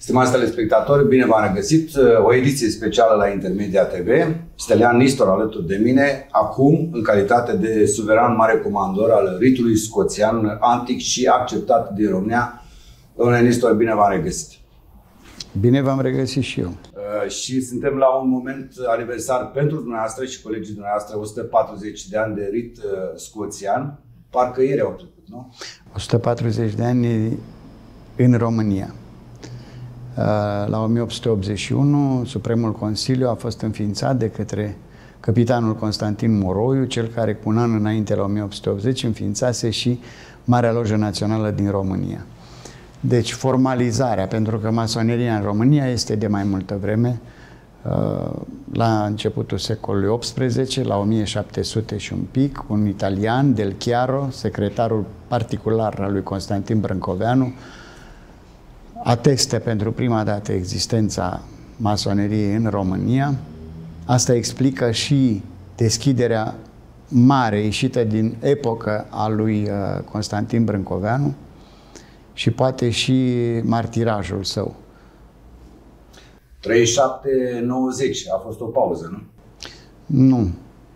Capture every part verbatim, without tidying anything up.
Stimați telespectatori, bine v-am regăsit! O ediție specială la Intermedia T V. Stelian Nistor alături de mine, acum în calitate de suveran mare comandor al ritului scoțian antic și acceptat din România. Domnule Nistor, bine v-am regăsit! Bine v-am regăsit și eu. Uh, și suntem la un moment aniversar pentru dumneavoastră și colegii dumneavoastră, o sută patruzeci de ani de rit uh, scoțian. Parcă ieri au trecut, nu? o sută patruzeci de ani în România. La o mie opt sute optzeci și unu, Supremul Consiliu a fost înființat de către capitanul Constantin Moroiu, cel care cu un an înainte, la o mie opt sute optzeci, înființase și Marea Lojă Națională din România. Deci formalizarea, pentru că masoneria în România este de mai multă vreme, la începutul secolului optsprezece, la o mie șapte sute și un pic, un italian, Del Chiaro, secretarul particular al lui Constantin Brâncoveanu, ateste pentru prima dată existența masoneriei în România. Asta explică și deschiderea mare, ieșită din epocă a lui Constantin Brâncoveanu și poate și martirajul său. treizeci și șapte nouăzeci a fost o pauză, nu? Nu.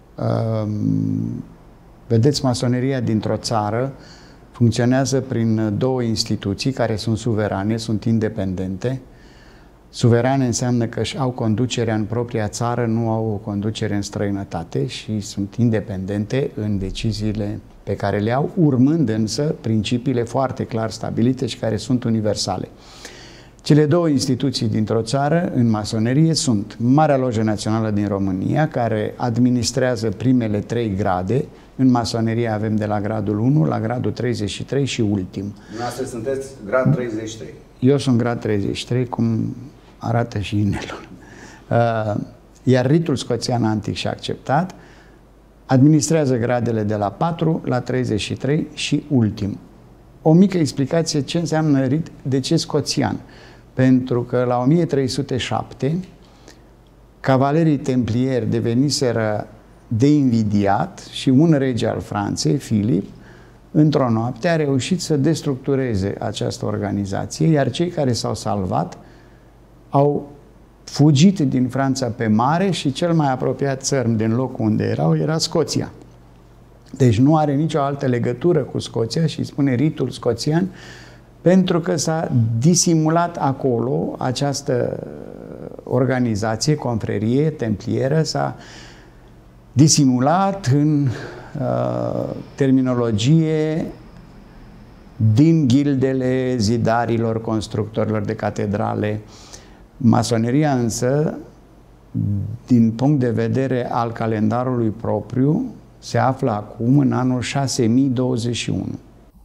Vedeți, masoneria dintr-o țară funcționează prin două instituții care sunt suverane, sunt independente. Suverane înseamnă că au conducerea în propria țară, nu au o conducere în străinătate și sunt independente în deciziile pe care le au, urmând însă principiile foarte clar stabilite și care sunt universale. Cele două instituții dintr-o țară în masonerie sunt Marea Lojă Națională din România, care administrează primele trei grade. În masonerie avem de la gradul unu la gradul treizeci și trei și ultim. Dumneavoastră sunteți grad treizeci și trei. Eu sunt grad treizeci și trei, cum arată și inelul. Iar ritul scoțian antic și acceptat administrează gradele de la patru la treizeci și trei și ultim. O mică explicație ce înseamnă rit, de ce scoțian. Pentru că la o mie trei sute șapte cavalerii templieri deveniseră de invidiat și un rege al Franței, Filip, într-o noapte a reușit să destructureze această organizație, iar cei care s-au salvat au fugit din Franța pe mare și cel mai apropiat țărm din locul unde erau era Scoția. Deci nu are nicio altă legătură cu Scoția și spune ritul scoțian pentru că s-a disimulat acolo această organizație, confrerie templieră, s-a disimulat în uh, terminologie din ghildele zidarilor, constructorilor de catedrale. Masoneria însă, din punct de vedere al calendarului propriu, se află acum în anul șase mii douăzeci și unu.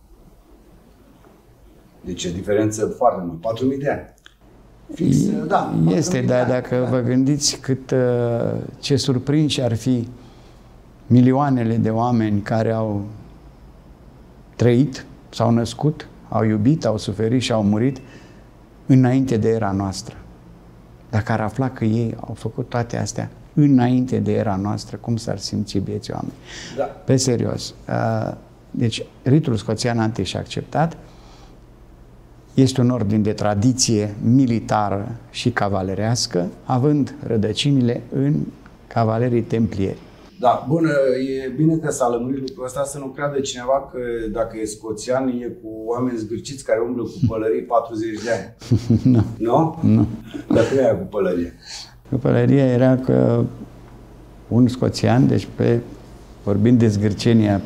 Deci e diferență foarte mult, patru mii de ani. Fix, da, este, dar dacă da. vă gândiți cât, ce surprinși ar fi milioanele de oameni care au trăit, s-au născut, au iubit, au suferit și au murit înainte de era noastră. Dacă ar afla că ei au făcut toate astea înainte de era noastră, cum s-ar simți vieții oameni? Da. Pe serios. Deci, ritul scoțian antic și acceptat este un ordin de tradiție militară și cavalerească, având rădăcinile în cavalerii templieri. Da, bun, e bine că s-a lămurit lucrul ăsta, să nu creadă cineva că dacă e scoțian e cu oameni zgârciți care umblă cu pălării patruzeci de ani. Nu. Nu? Nu. Dar cum e cu pălărie? Cu pălăria era că un scoțian, deci pe, vorbind de zgârcenia,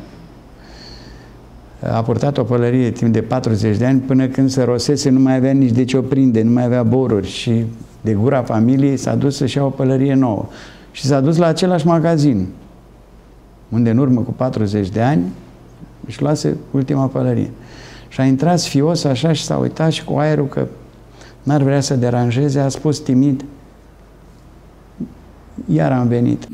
a purtat o pălărie timp de patruzeci de ani până când se rosese, nu mai avea nici de ce o prinde, nu mai avea boruri și de gura familiei s-a dus să-și ia o pălărie nouă. Și s-a dus la același magazin, unde în urmă cu patruzeci de ani își luase ultima pălărie. Și a intrat sfios așa și s-a uitat și cu aerul că n-ar vrea să deranjeze, a spus timid: iar am venit.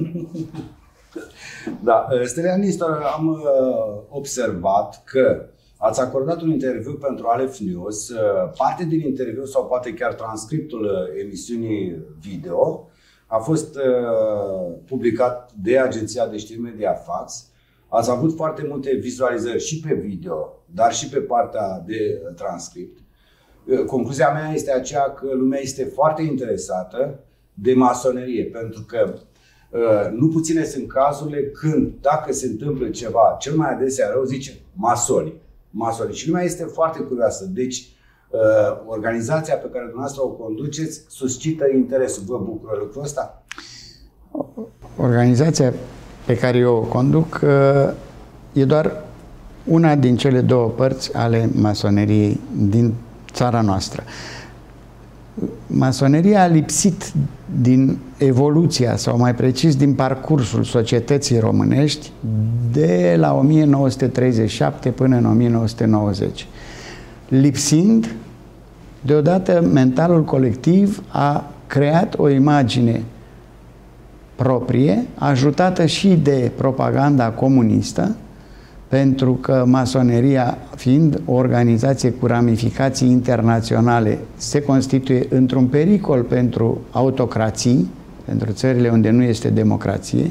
Da, Stelian Nistor, am observat că ați acordat un interviu pentru Aleph News. Parte din interviu sau poate chiar transcriptul emisiunii video a fost publicat de agenția de știri Mediafax. Ați avut foarte multe vizualizări și pe video, dar și pe partea de transcript. concluzia mea este aceea că lumea este foarte interesată de masonerie, pentru că nu puține sunt cazurile când, dacă se întâmplă ceva, cel mai adesea rău, zice masoni. masoni. Și lumea este foarte curioasă. Deci, organizația pe care dumneavoastră o conduceți suscită interesul. Vă bucură lucrul ăsta? Organizația pe care eu o conduc e doar una din cele două părți ale masoneriei din țara noastră. Masoneria a lipsit din evoluția, sau mai precis din parcursul societății românești de la o mie nouă sute treizeci și șapte până în o mie nouă sute nouăzeci. Lipsind, deodată mentalul colectiv a creat o imagine proprie, ajutată și de propaganda comunistă, pentru că masoneria, fiind o organizație cu ramificații internaționale, se constituie într-un pericol pentru autocrații, pentru țările unde nu este democrație.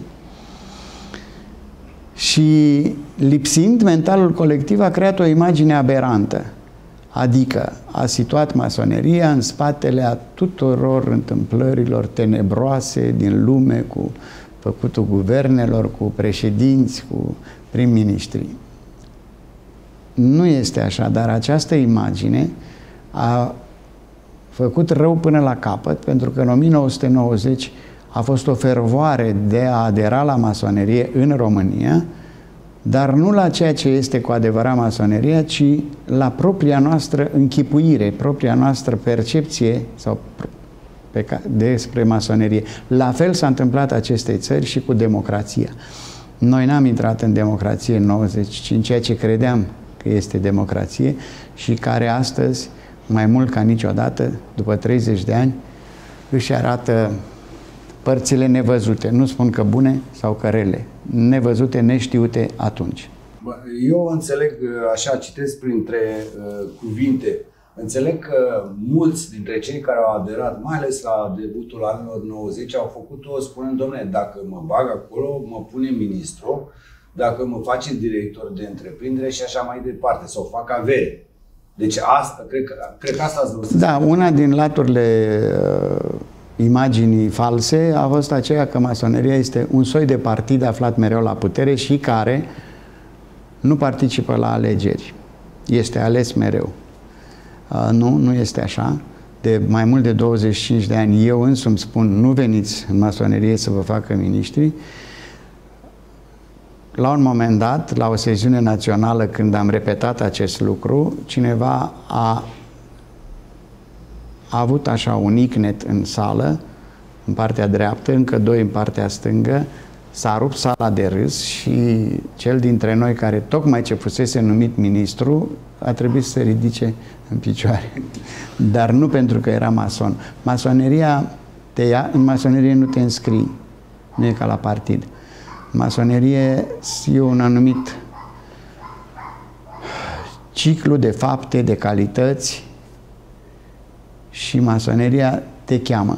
Și lipsind, mentalul colectiv a creat o imagine aberantă, adică a situat masoneria în spatele a tuturor întâmplărilor tenebroase din lume, cu făcutul guvernelor, cu președinți, cu prim-ministri. Nu este așa, dar această imagine a făcut rău până la capăt, pentru că în o mie nouă sute nouăzeci a fost o fervoare de a adera la masonerie în România, dar nu la ceea ce este cu adevărat masoneria, ci la propria noastră închipuire, propria noastră percepție sau pe ca, despre masonerie. La fel s-a întâmplat acestei țări și cu democrația. Noi n-am intrat în democrație în nouăzeci, ci în ceea ce credeam că este democrație și care astăzi, mai mult ca niciodată, după treizeci de ani, își arată părțile nevăzute. Nu spun că bune sau că rele. Nevăzute, neștiute atunci. Eu înțeleg, așa citesc printre uh, cuvinte, înțeleg că mulți dintre cei care au aderat, mai ales la debutul anilor nouăzeci, au făcut-o spunând, dom'le, dacă mă bag acolo, mă pune ministru, dacă mă face director de întreprindere și așa mai departe, sau fac avere. Deci asta, cred că, cred că asta ați vrut să Da, spune. Una din laturile uh, imaginii false a fost aceea că masoneria este un soi de partid aflat mereu la putere și care nu participă la alegeri. Este ales mereu. Uh, nu, nu este așa. De mai mult de douăzeci și cinci de ani eu însumi spun, nu veniți în masonerie să vă facă miniștri. La un moment dat, la o sesiune națională, când am repetat acest lucru, cineva a, a avut așa un icnet în sală, în partea dreaptă, încă doi în partea stângă, s-a rupt sala de râs și cel dintre noi, care tocmai ce fusese numit ministru, a trebuit să se ridice în picioare. Dar nu pentru că era mason. Masoneria te ia, în masonerie nu te înscrii, nu e ca la partid. Masonerie e un anumit ciclu de fapte, de calități și masoneria te cheamă.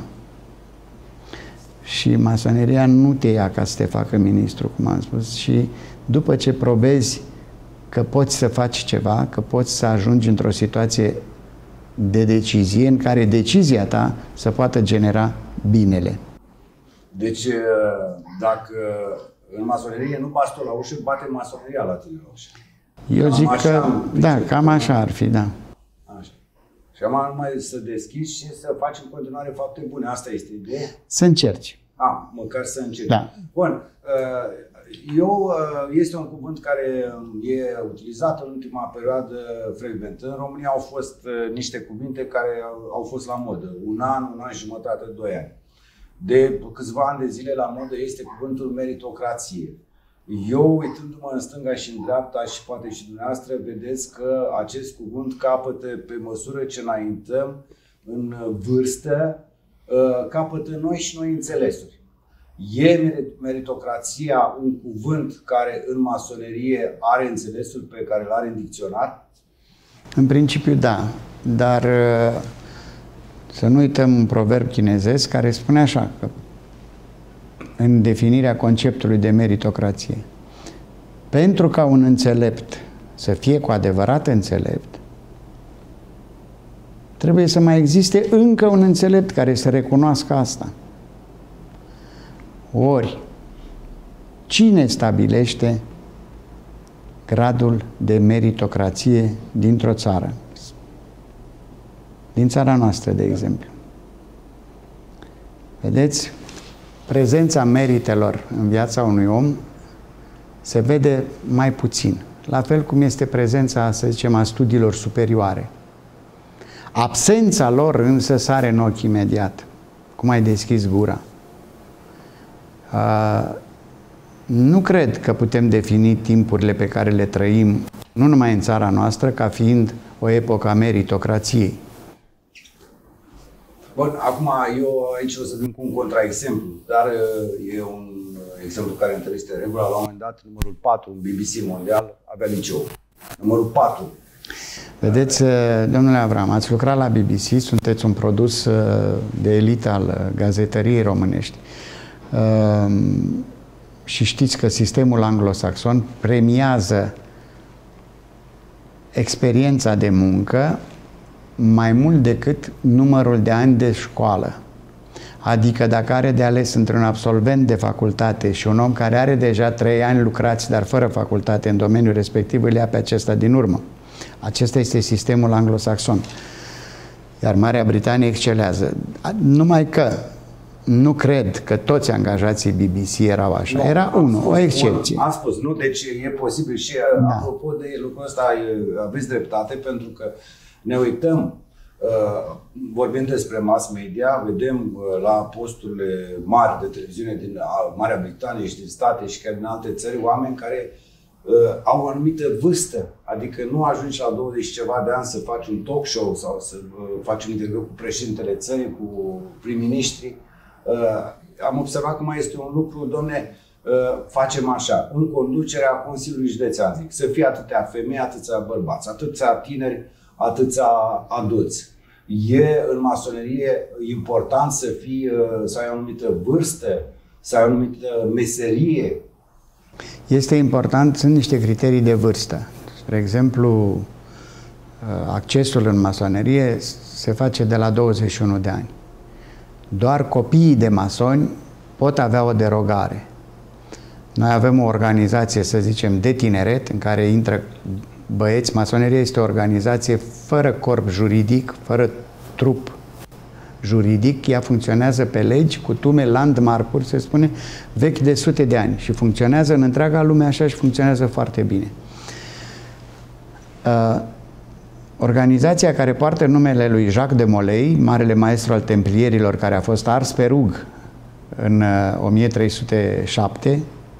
Și masoneria nu te ia ca să te facă ministru, cum am spus, și după ce probezi că poți să faci ceva, că poți să ajungi într-o situație de decizie în care decizia ta să poată genera binele. Deci, dacă în masonerie nu bați tu la ușă, bate masoneria la tine la ușă. Eu zic că, da, cam așa ar fi, da. Așa. Și acum numai să deschizi și să faci în continuare fapte bune. Asta este ideea? Să încerci. A, măcar să încerci. Da. Bun. Eu, este un cuvânt care e utilizat în ultima perioadă frecvent. În România au fost niște cuvinte care au fost la modă. Un an, un an și jumătate, doi ani. De câțiva ani de zile la modă este cuvântul meritocrație. Eu, uitându-mă în stânga și în dreapta și poate și dumneavoastră, vedeți că acest cuvânt capătă, pe măsură ce înaintăm în vârstă, capătă noi și noi înțelesuri. E meritocrația un cuvânt care în masonerie are înțelesul pe care îl are în dicționar? În principiu da, dar să nu uităm un proverb chinezesc care spune așa, că în definirea conceptului de meritocrație, pentru ca un înțelept să fie cu adevărat înțelept, Trebuie să mai existe încă un înțelept care să recunoască asta. Ori, cine stabilește gradul de meritocrație dintr-o țară? Din țara noastră, de exemplu. Vedeți? Prezența meritelor în viața unui om se vede mai puțin. La fel cum este prezența, să zicem, a studiilor superioare. Absența lor însă sare în ochi imediat. Cum ai deschis gura? Uh, nu cred că putem defini timpurile pe care le trăim, nu numai în țara noastră, ca fiind o epocă a meritocrației. Bun, acum eu aici o să vin cu un contraexemplu, dar e un exemplu care întărește regula. La un moment dat, numărul patru, în B B C Mondial, avea liceu. Numărul patru. Vedeți, domnule Avram, ați lucrat la B B C, sunteți un produs de elită al gazetăriei românești. Și știți că sistemul anglosaxon premiază experiența de muncă mai mult decât numărul de ani de școală. Adică dacă are de ales între un absolvent de facultate și un om care are deja trei ani lucrați, dar fără facultate în domeniul respectiv, îl ia pe acesta din urmă. Acesta este sistemul anglosaxon. Iar Marea Britanie excelează. Numai că nu cred că toți angajații B B C erau așa. Nu, Era unul, o excepție. Am spus, nu? Deci e posibil și da. Apropo de lucrul ăsta, aveți dreptate, pentru că ne uităm, uh, vorbim despre mass media, vedem uh, la posturile mari de televiziune din uh, Marea Britanie și din state și chiar din alte țări, oameni care uh, au o anumită vârstă, adică nu ajungi la douăzeci ceva de ani să faci un talk show sau să uh, faci un interviu cu președintele țării, cu prim-ministri. Uh, am observat că mai este un lucru, domne, uh, facem așa, în conducerea Consiliului Județean, zic, să fie atâtea femei, atâția bărbați, atâția tineri, atâția adulți. E în masonerie important să fii, să ai o anumită vârstă, să ai o anumită meserie? Este important, sunt niște criterii de vârstă. Spre exemplu, accesul în masonerie se face de la douăzeci și unu de ani. Doar copiii de masoni pot avea o derogare. Noi avem o organizație, să zicem, de tineret, în care intră băieți. Masoneria este o organizație fără corp juridic, fără trup juridic. Ea funcționează pe legi, cutume, landmark-uri, se spune, vechi de sute de ani. Și funcționează în întreaga lume așa și funcționează foarte bine. Uh, organizația care poartă numele lui Jacques de Molay, marele maestru al templierilor, care a fost ars pe rug în uh, o mie trei sute șapte,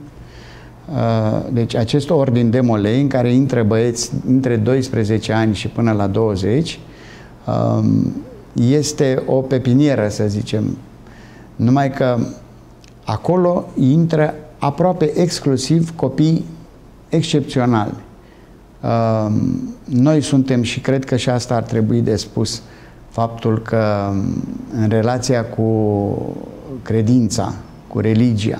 deci acest ordin de Molay, în care intră băieți între doisprezece ani și până la douăzeci, este o pepinieră, să zicem. Numai că acolo intră aproape exclusiv copii excepționali. Noi suntem, și cred că și asta ar trebui de spus, faptul că în relația cu credința, cu religia,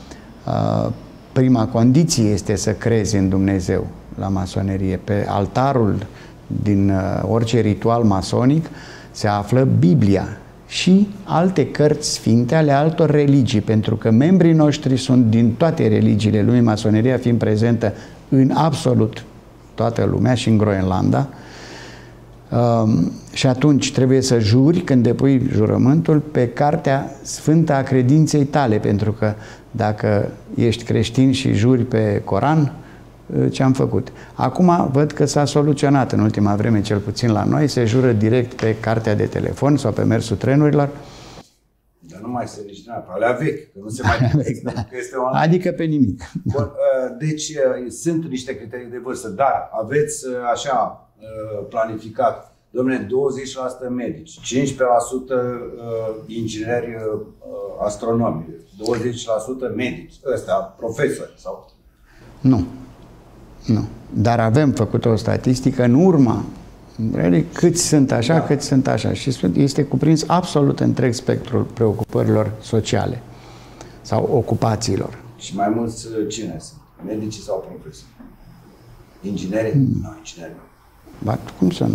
prima condiție este să crezi în Dumnezeu la masonerie. Pe altarul din orice ritual masonic se află Biblia și alte cărți sfinte ale altor religii, pentru că membrii noștri sunt din toate religiile lumii, masoneria fiind prezentă în absolut toată lumea și în Groenlanda. Um, și atunci trebuie să juri, când depui jurământul, pe Cartea Sfântă a Credinței tale, pentru că dacă ești creștin și juri pe Coran, ce-am făcut. Acum văd că s-a soluționat în ultima vreme, cel puțin la noi, se jură direct pe cartea de telefon sau pe mersul trenurilor. Dar nu mai se nici pe alea vechi, că nu se mai vechi, da. Că este online. Adică pe nimic. Bun, deci sunt niște criterii de vârstă, dar aveți așa planificat, dom'le, douăzeci la sută medici, cincisprezece la sută ingineri astronomi, douăzeci la sută medici, ăstea, profesori sau... Nu. Nu. Dar avem făcut o statistică în urma câți sunt așa, da. câți sunt așa. Și este cuprins absolut întreg spectrul preocupărilor sociale sau ocupațiilor. Și mai mulți cine sunt? Medicii sau profesori? Ingineri? Hmm. Nu, ingineri nu. Ba, cum să nu?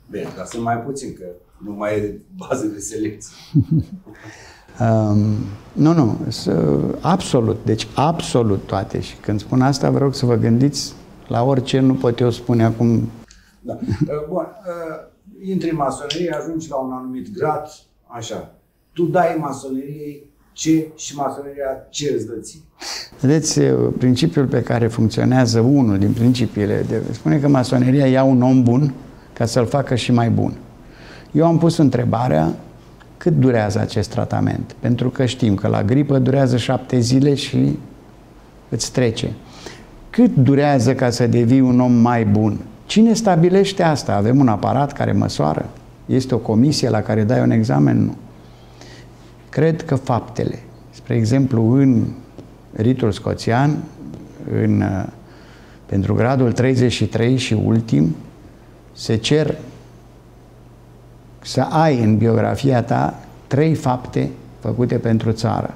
Bine, dar sunt mai puțin, că nu mai e bază de selecție. um, nu, nu, absolut, deci absolut toate. Și când spun asta, vă rog să vă gândiți la orice, nu pot eu spune acum. Da. Bun, intri în masonerie, ajungi la un anumit grad, așa. Tu dai masoneriei ce și masoneria ce îți dă ție? Vedeți, principiul pe care funcționează, unul din principiile, de, spune că masoneria ia un om bun ca să-l facă și mai bun. Eu am pus întrebarea cât durează acest tratament, pentru că știm că la gripă durează șapte zile și îți trece. Cât durează ca să devii un om mai bun? Cine stabilește asta? Avem un aparat care măsoară? Este o comisie la care dai un examen? Nu. Cred că faptele. Spre exemplu, în ritul scoțian, în, pentru gradul treizeci și trei și ultim, se cer să ai în biografia ta trei fapte făcute pentru țară.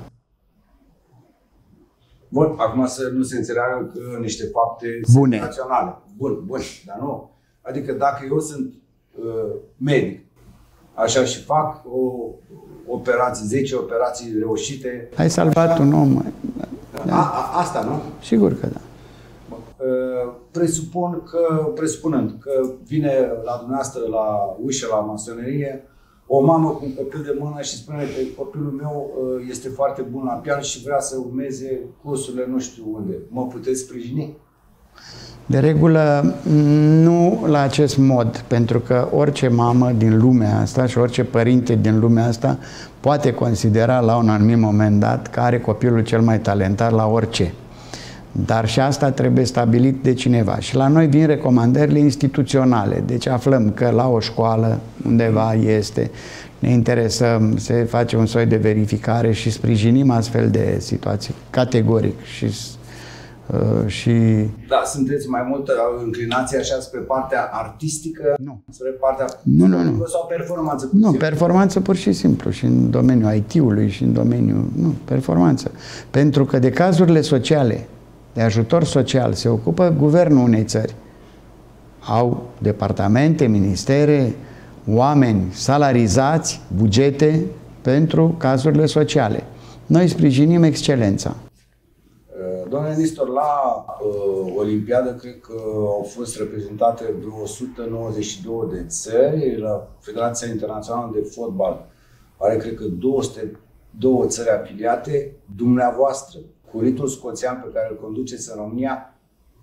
Bun, acum să nu se înțeleagă că niște fapte bune, naționale. Bun, bun, dar nu. Adică dacă eu sunt uh, medic, așa și fac o operație, zece operații reușite. Ai salvat așa, un om. Da. A, a, asta, nu? Sigur că da. Uh, presupun că, presupunând că vine la dumneavoastră la ușă, la masonerie, o mamă cu un copil de mână și spune că copilul meu este foarte bun la pian și vrea să urmeze cursurile nu știu unde. Mă puteți sprijini? De regulă, nu la acest mod, pentru că orice mamă din lumea asta și orice părinte din lumea asta poate considera la un anumit moment dat că are copilul cel mai talentat la orice. Dar și asta trebuie stabilit de cineva. Și la noi vin recomandările instituționale. Deci aflăm că la o școală undeva este, ne interesăm, se face un soi de verificare și sprijinim astfel de situații, categoric. Și, uh, și... Da, sunteți mai mult înclinați așa spre partea artistică? Nu. Spre partea... Nu, nu, nu. Sau performanță? Nu, simplu. Performanță pur și simplu. Și în domeniul I T-ului și în domeniul... Nu, performanță. Pentru că de cazurile sociale, de ajutor social, se ocupă guvernul unei țări. Au departamente, ministere, oameni salarizați, bugete pentru cazurile sociale. Noi sprijinim excelența. Doamne Nistor, la uh, Olimpiadă cred că au fost reprezentate vreo o sută nouăzeci și două de țări. La Federația Internațională de Fotbal are cred că două sute doi țări afiliate. Dumneavoastră, cu ritul scoțian pe care îl conduceți în România,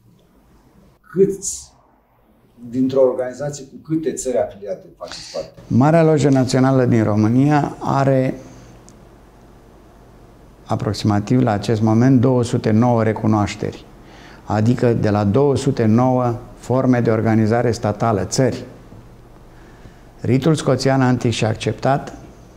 câți dintr-o organizație cu câte țări afiliate faceți parte? Marea Lojă Națională din România are aproximativ la acest moment două sute nouă recunoașteri, adică de la două sute nouă forme de organizare statală, țări. Ritul scoțian antic și acceptat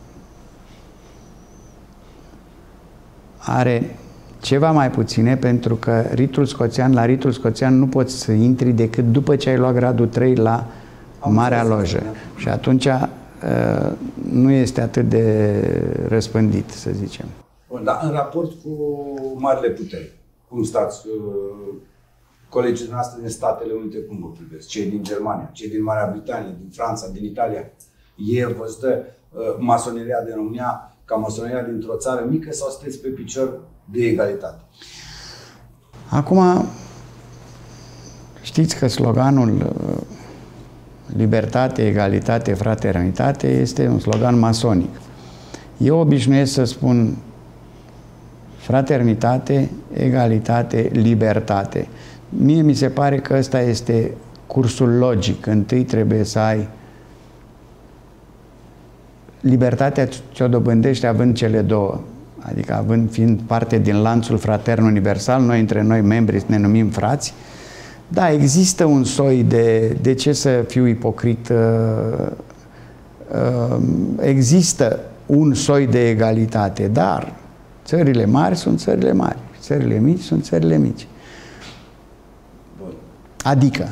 are ceva mai puține, pentru că ritul scoțian, la ritul scoțian nu poți să intri decât după ce ai luat gradul trei la Am Marea Lojă. Și atunci uh, nu este atât de răspândit, să zicem. Bun, dar în raport cu marile puteri, cum stați? Uh, colegii noastre din Statele Unite, cum vă privesc? Cei din Germania, cei din Marea Britanie, din Franța, din Italia. E văzută uh, masoneria din România ca masoneria dintr-o țară mică sau sunteți pe picior de egalitate? Acum, știți că sloganul libertate, egalitate, fraternitate este un slogan masonic. Eu obișnuiesc să spun fraternitate, egalitate, libertate. Mie mi se pare că ăsta este cursul logic. Întâi trebuie să ai libertatea, ce o dobândești având cele două. Adică având, fiind parte din lanțul fratern universal, noi între noi membri ne numim frați. Da, există un soi de, de ce să fiu ipocrit, există un soi de egalitate, dar țările mari sunt țările mari, țările mici sunt țările mici. Adică,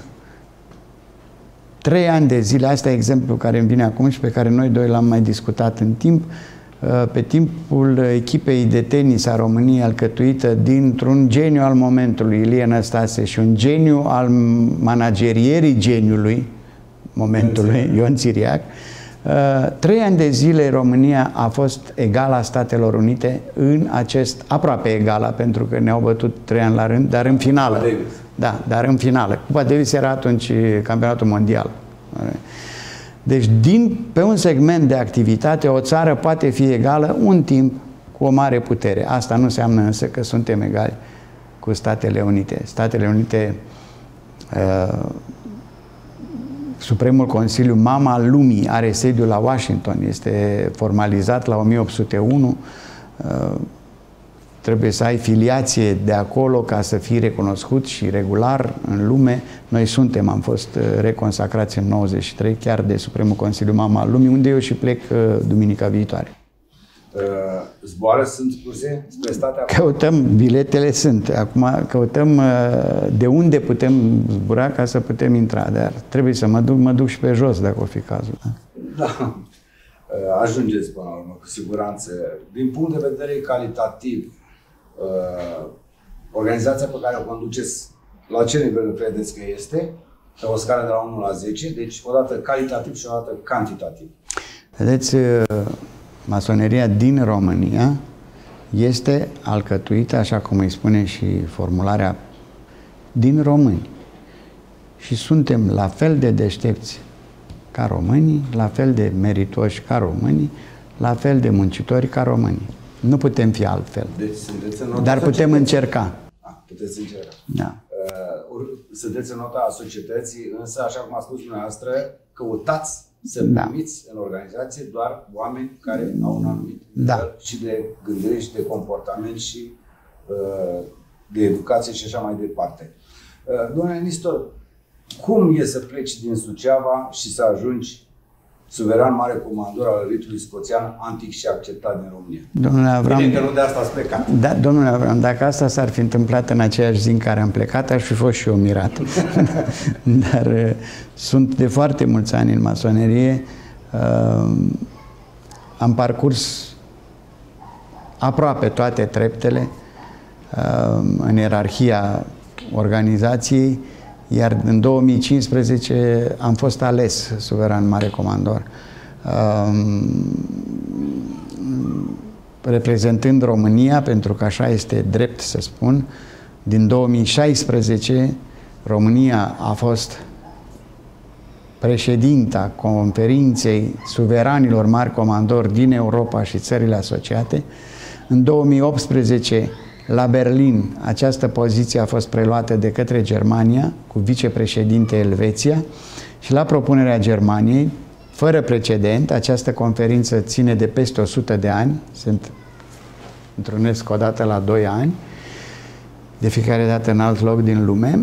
trei ani de zile, asta e exemplul care îmi vine acum și pe care noi doi l-am mai discutat în timp, pe timpul echipei de tenis a României, alcătuită dintr-un geniu al momentului, Ilie Năstase, și un geniu al managerierii geniului, momentului, Ion Țiriac. Trei ani de zile România a fost egala Statelor Unite în acest, aproape egala, pentru că ne-au bătut trei ani la rând, dar în finală. Da, dar în finală. Cupa Davis era atunci campionatul mondial. Deci, din, pe un segment de activitate, o țară poate fi egală un timp cu o mare putere. Asta nu înseamnă însă că suntem egali cu Statele Unite. Statele Unite, uh, Supremul Consiliu, mama lumii, are sediul la Washington, este formalizat la o mie opt sute unu, uh, trebuie să ai filiație de acolo ca să fii recunoscut și regular în lume. Noi suntem, am fost reconsacrați în nouăzeci și trei, chiar de Supremul Consiliu Mama Lumii, unde eu și plec duminica viitoare. Uh, zboare sunt puse spre state acum? Căutăm, biletele sunt. Acum căutăm uh, de unde putem zbura ca să putem intra, dar trebuie să mă duc, mă duc și pe jos, dacă o fi cazul. Da? Da. Uh, ajungeți până la urmă, cu siguranță. Din punct de vedere calitativ, Uh, organizația pe care o conduceți, la ce nivel credeți că este? Pe o scară de la unu la zece, deci o dată calitativ și o dată cantitativ. Vedeți, masoneria din România este alcătuită, așa cum îi spune și formularea, din români. Și suntem la fel de deștepți ca românii, la fel de meritoși ca românii, la fel de muncitori ca românii. Nu putem fi altfel. Deci sunteți în nota Dar putem încerca. Ah, puteți încerca. Da. Uh, sunteți în nota a societății, însă, așa cum a spus dumneavoastră, căutați să da. primiți în organizație doar oameni care au un anumit da. nivel și de gândire și de comportament și uh, de educație și așa mai departe. Uh, domnule Nistor, cum e să pleci din Suceava și să ajungi suveran mare comandor al ritului scoțian antic și acceptat din România? Domnule Avram, bine că nu de asta ați plecat. Da, domnule Avram, dacă asta s-ar fi întâmplat în aceeași zi în care am plecat, aș fi fost și eu mirat. Dar uh, sunt de foarte mulți ani în masonerie. Uh, am parcurs aproape toate treptele uh, în ierarhia organizației, iar în două mii cincisprezece am fost ales suveran mare comandor, reprezentând România, pentru că așa este drept să spun. Din două mii șaisprezece România a fost președinta conferinței suveranilor mari comandori din Europa și țările asociate. În două mii optsprezece la Berlin, această poziție a fost preluată de către Germania, cu vicepreședinte Elveția, și la propunerea Germaniei, fără precedent, această conferință ține de peste o sută de ani, se întrunesc o dată la doi ani, de fiecare dată în alt loc din lume.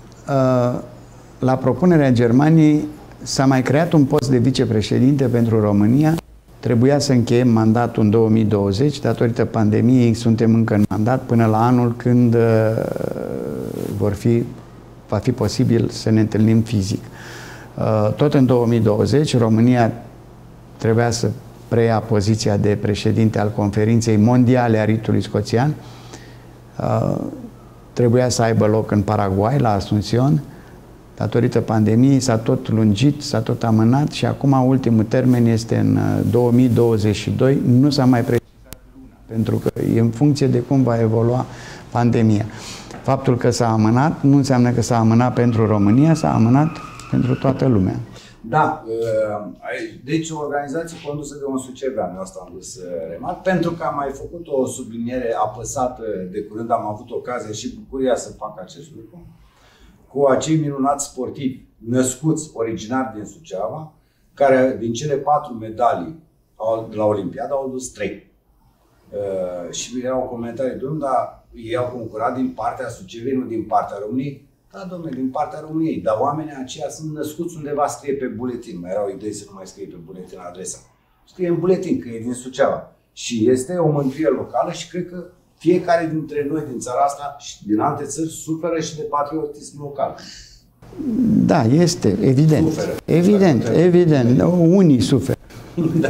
La propunerea Germaniei s-a mai creat un post de vicepreședinte pentru România. Trebuia să încheiem mandatul în două mii douăzeci, datorită pandemiei suntem încă în mandat până la anul când uh, vor fi, va fi posibil să ne întâlnim fizic. Uh, tot în două mii douăzeci România trebuia să preia poziția de președinte al Conferinței Mondiale a Ritului Scoțian. Uh, trebuia să aibă loc în Paraguay, la Asunción. Datorită pandemiei s-a tot lungit, s-a tot amânat și acum ultimul termen este în două mii douăzeci și doi. Nu s-a mai precizat luna, pentru că e în funcție de cum va evolua pandemia. Faptul că s-a amânat nu înseamnă că s-a amânat pentru România, s-a amânat pentru toată lumea. Da, deci o organizație condusă de un sucevean, asta am vrut să remarc, pentru că am mai făcut o subliniere apăsată de curând, am avut ocazia și bucuria să fac acest lucru, cu acei minunați sportivi născuți originari din Suceava, care din cele patru medalii la Olimpiadă au dus trei. Uh, și erau comentarii, domnule, dar ei au concurat din partea Suceviei, nu din partea României? Da, domnule, din partea României, dar oamenii aceia sunt născuți undeva, scrie pe buletin. Mai erau idei să nu mai scrie pe buletin adresa. Scrie în buletin că e din Suceava. Și este o mândrie locală și cred că fiecare dintre noi din țara asta și din alte țări suferă și de patriotism local. Da, este, evident. Suferă. Evident, suferă. evident. Unii suferă. Da.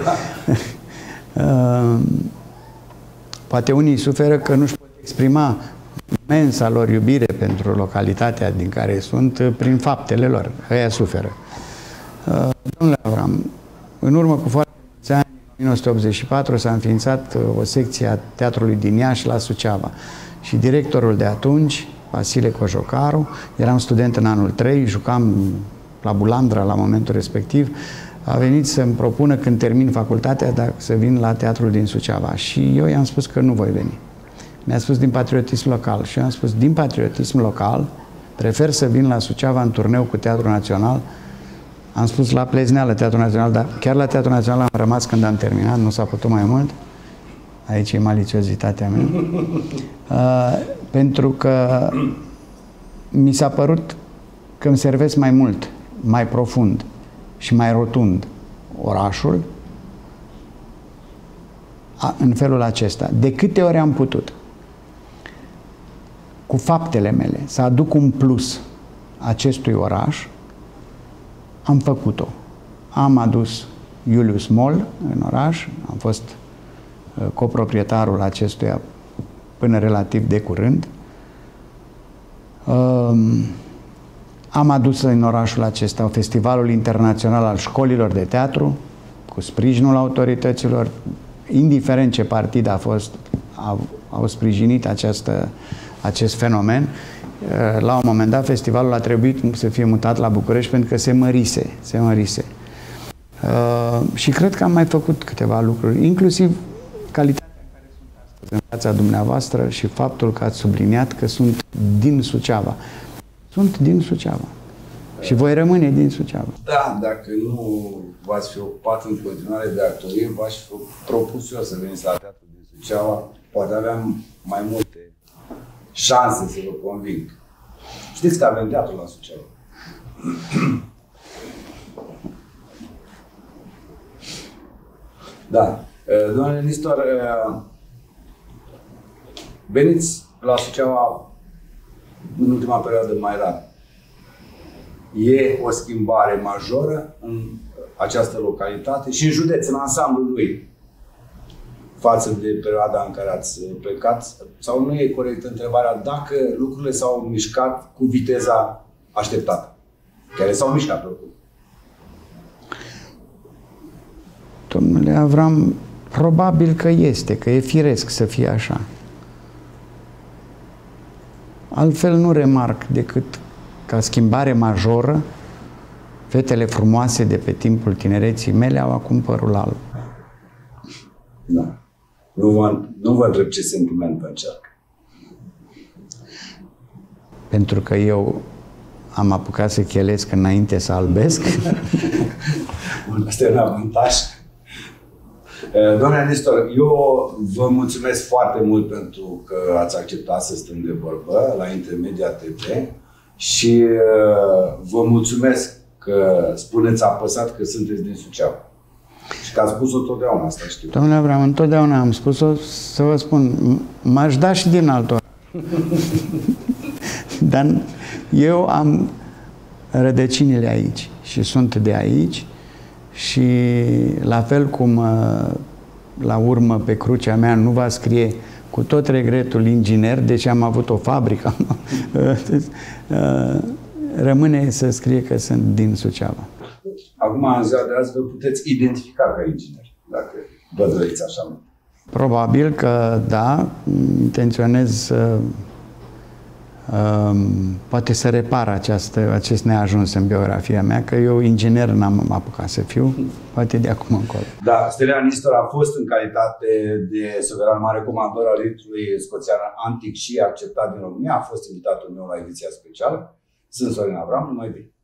Poate unii suferă că nu-și pot exprima imensa lor iubire pentru localitatea din care sunt prin faptele lor. Ăia suferă. Domnule Avram, în urmă cu foarte mulți ani, în o mie nouă sute optzeci și patru, s-a înființat o secție a Teatrului din Iași la Suceava. Și directorul de atunci, Vasile Cojocaru, eram student în anul trei, jucam la Bulandra la momentul respectiv, a venit să-mi propună când termin facultatea dacă să vin la Teatrul din Suceava. Și eu i-am spus că nu voi veni. Mi-a spus din patriotism local. Și eu am spus din patriotism local prefer să vin la Suceava în turneu cu Teatrul Național. Am spus la Plezneală, Teatrul Național, dar chiar la Teatrul Național am rămas când am terminat, nu s-a putut mai mult. Aici e maliciozitatea mea. Uh, pentru că mi s-a părut că îmi servesc mai mult, mai profund și mai rotund orașul a, în felul acesta. De câte ori am putut, cu faptele mele, să aduc un plus acestui oraș, am făcut-o. Am adus Iulius Mol în oraș, am fost uh, coproprietarul acestuia până relativ de curând. Uh, am adus în orașul acesta Festivalul Internațional al Școlilor de Teatru, cu sprijinul autorităților, indiferent ce partid a fost, au, au sprijinit această, acest fenomen. La un moment dat, festivalul a trebuit să fie mutat la București pentru că se mărise, se mărise. Uh, și cred că am mai făcut câteva lucruri, inclusiv calitatea în care sunt astăzi în fața dumneavoastră și faptul că ați subliniat că sunt din Suceava. Sunt din Suceava. Și voi rămâne din Suceava. Da, dacă nu v-ați fi ocupat în continuare de actorie, v-aș fi propus eu să veniți la Teatrul din Suceava. Poate aveam mai multe șanse să vă conving. Știți că avem teatru la Suceava. Da. Domnule Nistor, veniți la Suceava în ultima perioadă mai rar. E o schimbare majoră în această localitate și în județ, în ansamblul lui, față de perioada în care ați plecat? Sau nu e corectă întrebarea dacă lucrurile s-au mișcat cu viteza așteptată? Care s-au mișcat oricum. Domnule Avram, probabil că este, că e firesc să fie așa. Altfel nu remarc decât ca schimbare majoră, fetele frumoase de pe timpul tinereții mele au acum părul alb. Da. Nu vă, nu vă întreb ce sentiment vă încearcă. Pentru că eu am apucat să chelesc înainte să albesc. Bun, asta e un avantaj. Domnule Nistor, eu vă mulțumesc foarte mult pentru că ați acceptat să stăm de vorbă la Intermedia T V și vă mulțumesc că spuneți apăsat că sunteți din Suceava. Și că ați spus-o totdeauna, asta știu. Domnule Avram, întotdeauna am spus-o, să vă spun, m-aș da și din altor. Dar eu am rădăcinile aici și sunt de aici și la fel cum la urmă pe crucea mea nu va scrie cu tot regretul inginer, deci am avut o fabrică, rămâne să scrie că sunt din Suceava. Acum, în ziua de azi, vă puteți identifica ca inginer, dacă vă doriți așa mult. Probabil că da, intenționez să um, poate să repar această, acest neajuns în biografia mea, că eu inginer n-am apucat să fiu, poate de acum încolo. Da, Stelian Nistor a fost în calitate de suveran mare comandor al ritului scoțian antic și acceptat din România, a fost invitatul meu la ediția specială. Sunt Sorin Avram, numai bine!